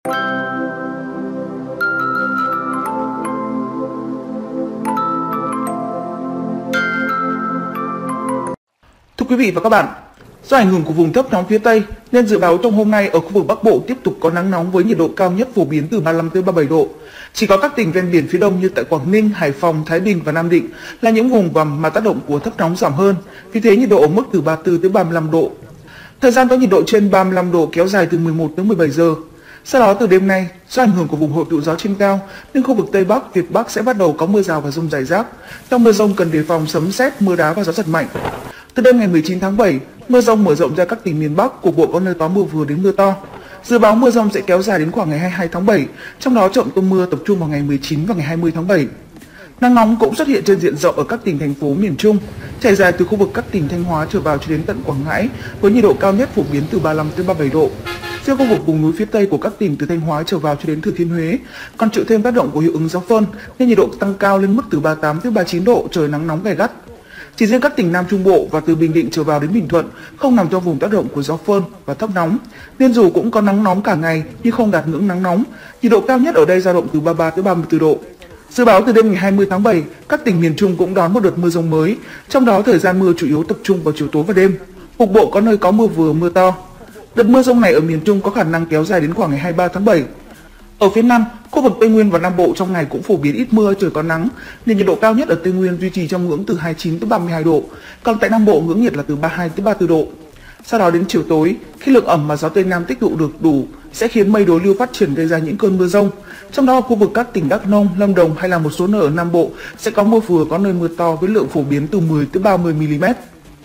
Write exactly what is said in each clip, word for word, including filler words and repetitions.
Thưa quý vị và các bạn, do ảnh hưởng của vùng thấp nóng phía Tây nên dự báo trong hôm nay ở khu vực Bắc Bộ tiếp tục có nắng nóng với nhiệt độ cao nhất phổ biến từ ba mươi lăm tới ba mươi bảy độ. Chỉ có các tỉnh ven biển phía Đông như tại Quảng Ninh, Hải Phòng, Thái Bình và Nam Định là những vùng vằm mà tác động của thấp nóng giảm hơn, vì thế nhiệt độ ở mức từ ba mươi tư tới ba mươi lăm độ. Thời gian có nhiệt độ trên ba mươi lăm độ kéo dài từ mười một tới mười bảy giờ. Sau đó từ đêm nay, do ảnh hưởng của vùng hội tụ gió trên cao nên khu vực Tây Bắc, Việt Bắc sẽ bắt đầu có mưa rào và dông rải rác. Trong mưa dông cần đề phòng sấm sét, mưa đá và gió giật mạnh. Từ đêm ngày mười chín tháng bảy, mưa dông mở rộng ra các tỉnh miền Bắc, cục bộ có nơi có mưa vừa đến mưa to. Dự báo mưa dông sẽ kéo dài đến khoảng ngày hai mươi hai tháng bảy, trong đó trọng tâm mưa tập trung vào ngày mười chín và ngày hai mươi tháng bảy. Nắng nóng cũng xuất hiện trên diện rộng ở các tỉnh thành phố miền Trung, trải dài từ khu vực các tỉnh Thanh Hóa trở vào cho đến tận Quảng Ngãi, với nhiệt độ cao nhất phổ biến từ ba mươi lăm tới ba mươi bảy độ. Riêng khu vực vùng núi phía Tây của các tỉnh từ Thanh Hóa trở vào cho đến Thừa Thiên Huế còn chịu thêm tác động của hiệu ứng gió phơn nên nhiệt độ tăng cao lên mức từ ba mươi tám tới ba mươi chín độ, trời nắng nóng gay gắt. Chỉ riêng các tỉnh Nam Trung Bộ và từ Bình Định trở vào đến Bình Thuận không nằm trong vùng tác động của gió phơn và thấp nóng, nên dù cũng có nắng nóng cả ngày nhưng không đạt ngưỡng nắng nóng. Nhiệt độ cao nhất ở đây dao động từ ba mươi ba tới ba mươi tư độ. Dự báo từ đêm ngày hai mươi tháng bảy, các tỉnh miền Trung cũng đón một đợt mưa dông mới, trong đó thời gian mưa chủ yếu tập trung vào chiều tối và đêm. Cục bộ có nơi có mưa vừa mưa to. Đợt mưa dông này ở miền Trung có khả năng kéo dài đến khoảng ngày hai mươi ba tháng bảy. Ở phía Nam, khu vực Tây Nguyên và Nam Bộ trong ngày cũng phổ biến ít mưa, trời có nắng, nên nhiệt độ cao nhất ở Tây Nguyên duy trì trong ngưỡng từ hai mươi chín tới ba mươi hai độ, còn tại Nam Bộ ngưỡng nhiệt là từ ba mươi hai tới ba mươi tư độ. Sau đó đến chiều tối, khi lượng ẩm mà gió Tây Nam tích tụ được đủ sẽ khiến mây đối lưu phát triển gây ra những cơn mưa dông. Trong đó khu vực các tỉnh Đắk Nông, Lâm Đồng hay là một số nơi ở Nam Bộ sẽ có mưa vừa, có nơi mưa to với lượng phổ biến từ mười tới ba mươi mi-li-mét.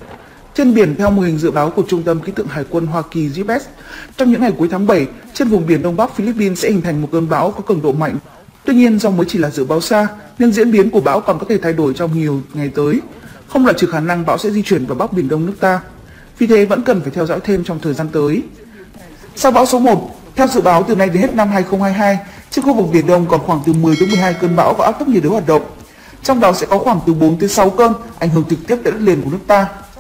Trên biển, theo mô hình dự báo của Trung tâm Khí tượng Hải quân Hoa Kỳ giê pê ét, trong những ngày cuối tháng bảy, trên vùng biển Đông Bắc Philippines sẽ hình thành một cơn bão có cường độ mạnh. Tuy nhiên, do mới chỉ là dự báo xa, nên diễn biến của bão còn có thể thay đổi trong nhiều ngày tới. Không loại trừ khả năng bão sẽ di chuyển vào Bắc Biển Đông nước ta. Vì thế vẫn cần phải theo dõi thêm trong thời gian tới. Sau bão số một, theo dự báo từ nay đến hết năm hai không hai hai, trên khu vực Biển Đông còn khoảng từ mười tới mười hai cơn bão và áp thấp nhiệt đới hoạt động. Trong đó sẽ có khoảng từ bốn tới sáu cơn ảnh hưởng trực tiếp tới đất liền của nước ta.